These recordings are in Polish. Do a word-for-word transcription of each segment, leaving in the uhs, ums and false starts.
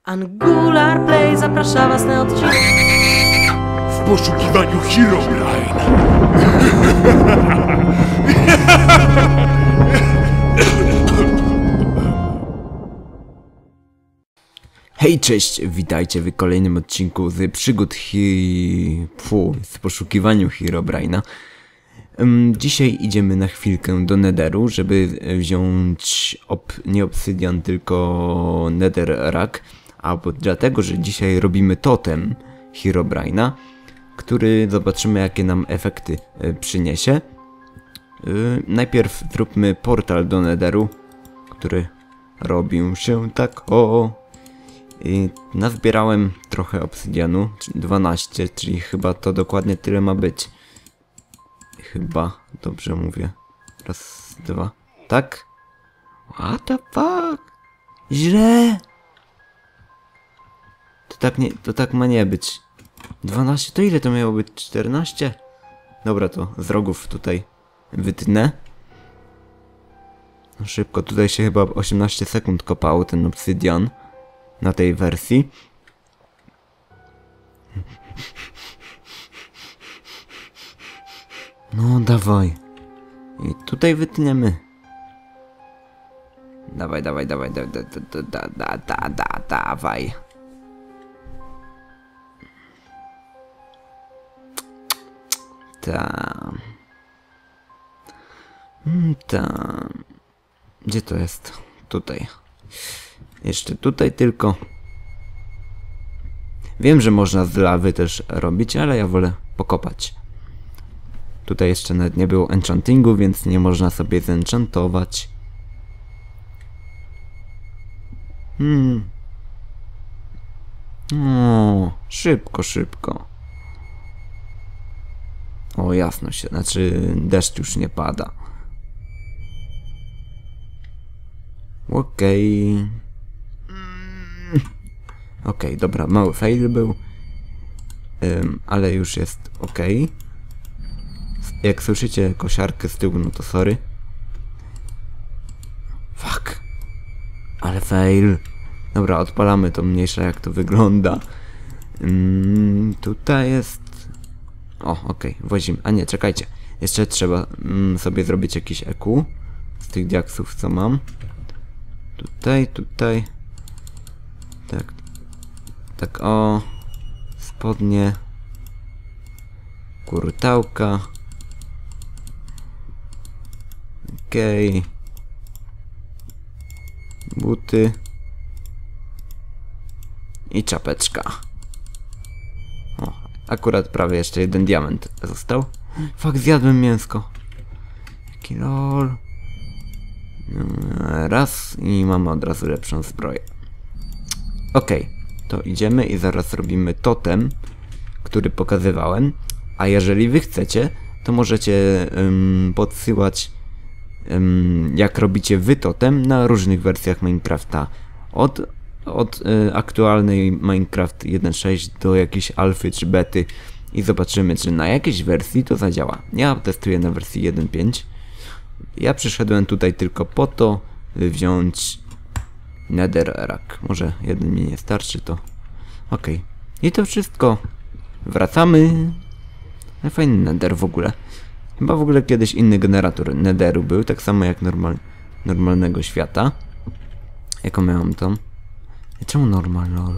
Angular Play zaprasza was na odcinek W poszukiwaniu Herobrine. Hej, cześć, witajcie w kolejnym odcinku z przygód hi... Fu, z poszukiwaniu Herobrine'a. Um, dzisiaj idziemy na chwilkę do Netheru, żeby wziąć ob... nie obsydian, tylko Netherrack. A bo dlatego, że dzisiaj robimy totem Herobrine'a, który zobaczymy, jakie nam efekty y, przyniesie. Y, najpierw zróbmy portal do Netheru, który robił się tak o... I nazbierałem trochę obsydianu, dwanaście, czyli chyba to dokładnie tyle ma być. Chyba, dobrze mówię. Raz, dwa, tak? What the fuck? Źle! To tak nie, to tak ma nie być. dwanaście, to ile to miało być? czternaście? Dobra, to z rogów tutaj wytnę. No szybko, tutaj się chyba osiemnaście sekund kopało ten obsydian. Na tej wersji. No dawaj. I tutaj wytniemy. Dawaj, dawaj, dawaj, da, da, da, da, da, da, da, dawaj. Tam. Tam. Gdzie to jest? Tutaj. Jeszcze tutaj tylko. Wiem, że można z lawy też robić, ale ja wolę pokopać. Tutaj jeszcze nawet nie było enchantingu, więc nie można sobie zenchantować. Hmm. O, szybko, szybko. O, jasno się, znaczy deszcz już nie pada. Okej. Okay. Okej, okay, dobra, mały fail był, um, ale już jest ok. Jak słyszycie kosiarkę z tyłu, no to sorry. Fuck. Ale fail. Dobra, odpalamy to, mniejsza jak to wygląda. Um, tutaj jest... O, okej, okay, wozimy. A nie, czekajcie. Jeszcze trzeba um, sobie zrobić jakiś E Q z tych diaksów, co mam. Tutaj, tutaj. Tak. Tak o, spodnie, kurtałka, okej, okay. Buty i czapeczka. O, akurat prawie jeszcze jeden diament został. Fak, zjadłem mięsko. Jaki lol. Raz i mamy od razu lepszą zbroję. Okej. Okay. To idziemy i zaraz robimy totem, który pokazywałem. A jeżeli wy chcecie, to możecie um, podsyłać um, jak robicie wy totem na różnych wersjach Minecrafta. Od, od y, aktualnej Minecraft jeden sześć do jakiejś alfy czy bety. I zobaczymy, czy na jakiejś wersji to zadziała. Ja testuję na wersji jeden pięć. Ja przyszedłem tutaj tylko po to, by wziąć Netherrack. Może jeden mi nie starczy, to okej. Okay. I to wszystko. Wracamy. No, fajny Nether w ogóle. Chyba w ogóle kiedyś inny generator Netheru był, tak samo jak normal, normalnego świata. Jaką miałam tą? Czemu normal, lol?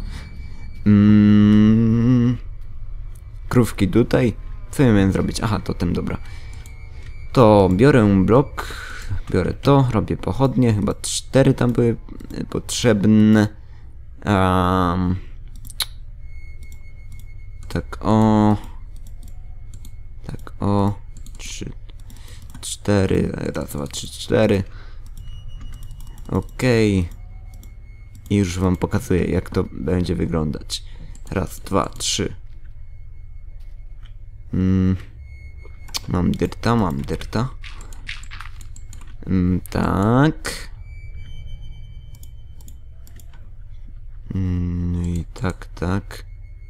Mm, krówki tutaj. Co ja miałem zrobić? Aha, totem, dobra. To biorę blok. Biorę to, robię pochodnie, chyba cztery tam były potrzebne. Um, tak o. Tak o. Trzy, cztery, raz, dwa, trzy, cztery. Okej. Okay. I już wam pokazuję, jak to będzie wyglądać. Raz, dwa, trzy. Mm. Mam dyrta, mam dyrta. Mm, tak. No i tak, tak.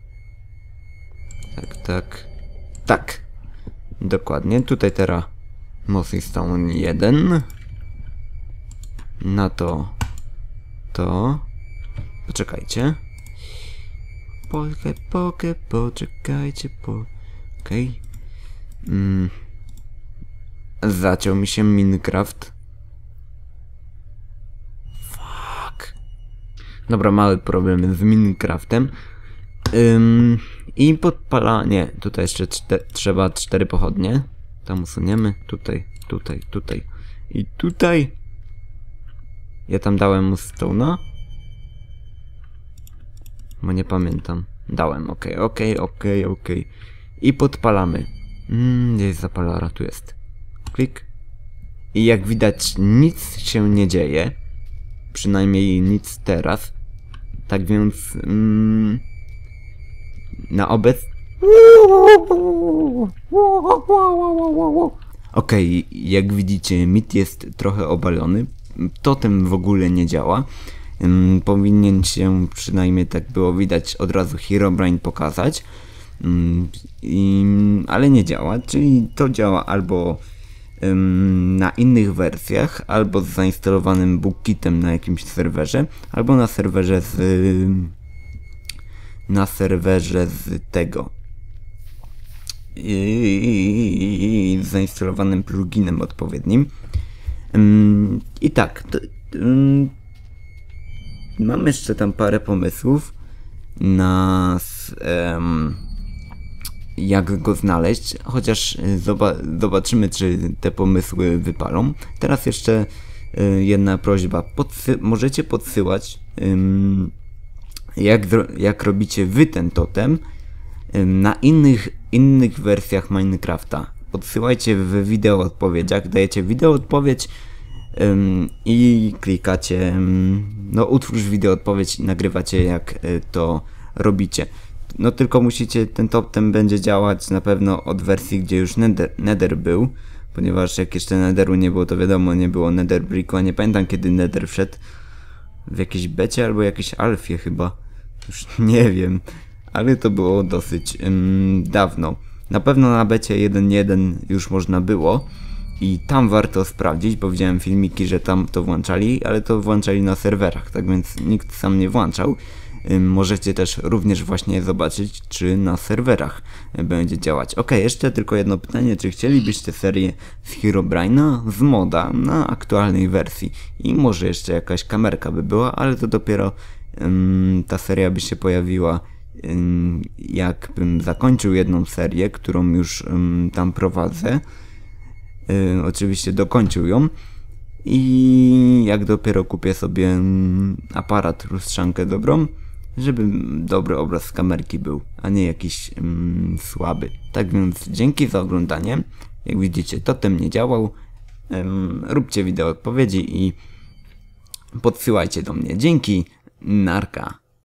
Tak, tak. Tak. Dokładnie. Tutaj teraz Mossy Stone jeden. Na to. To. poczekajcie. Polkę, pokę, poczekajcie, po... Okej. Okay. Mm. Zaciął mi się Minecraft. Fuck. Dobra, mały problem z Minecraftem. Ym, I podpala... Nie, tutaj jeszcze czte... trzeba cztery pochodnie. Tam usuniemy. Tutaj, tutaj, tutaj. I tutaj. Ja tam dałem mu stone'a? Bo nie pamiętam. Dałem, okej, okay, okej, okay, okej, okay, okej. Okay. I podpalamy. Mmm, gdzie jest zapalara? Tu jest. Klik. I jak widać, nic się nie dzieje. Przynajmniej nic teraz. Tak więc... Mm, na obec... Okej, okay, jak widzicie, mit jest trochę obalony. Totem w ogóle nie działa. Um, powinien się, przynajmniej tak było widać, od razu Herobrine pokazać. Um, i, ale nie działa, czyli to działa albo um, na innych wersjach, albo z zainstalowanym bookkitem na jakimś serwerze, albo na serwerze z... na serwerze z tego... i z zainstalowanym pluginem odpowiednim. Um, I tak, to, um, mam jeszcze tam parę pomysłów na um, jak go znaleźć, chociaż zoba zobaczymy, czy te pomysły wypalą. Teraz jeszcze y, jedna prośba, Podsy możecie podsyłać um, jak, jak robicie wy ten totem um, na innych, innych wersjach Minecrafta. Podsyłajcie w wideo odpowiedziach, dajecie wideo odpowiedź um, i klikacie um, no utwórz wideo odpowiedź i nagrywacie jak y, to robicie. No tylko musicie, ten totem będzie działać na pewno od wersji, gdzie już nether, nether był, ponieważ jak jeszcze netheru nie było, to wiadomo, nie było nether bricku, a nie pamiętam kiedy nether wszedł, w jakiejś becie albo jakiejś alfie chyba, już nie wiem, ale to było dosyć um, dawno. Na pewno na becie jeden jeden już można było i tam warto sprawdzić, bo widziałem filmiki, że tam to włączali, ale to włączali na serwerach, tak więc nikt sam nie włączał. Możecie też również właśnie zobaczyć, czy na serwerach będzie działać. Ok, jeszcze tylko jedno pytanie, czy chcielibyście serię z Herobrine'a z moda na aktualnej wersji i może jeszcze jakaś kamerka by była, ale to dopiero um, ta seria by się pojawiła, um, jakbym zakończył jedną serię, którą już um, tam prowadzę. Um, oczywiście dokończył ją. I jak dopiero kupię sobie um, aparat, lustrzankę dobrą, żeby dobry obraz z kamerki był, a nie jakiś um, słaby. Tak więc dzięki za oglądanie. Jak widzicie, totem nie działał. Um, róbcie wideo odpowiedzi i podsyłajcie do mnie. Dzięki, narka.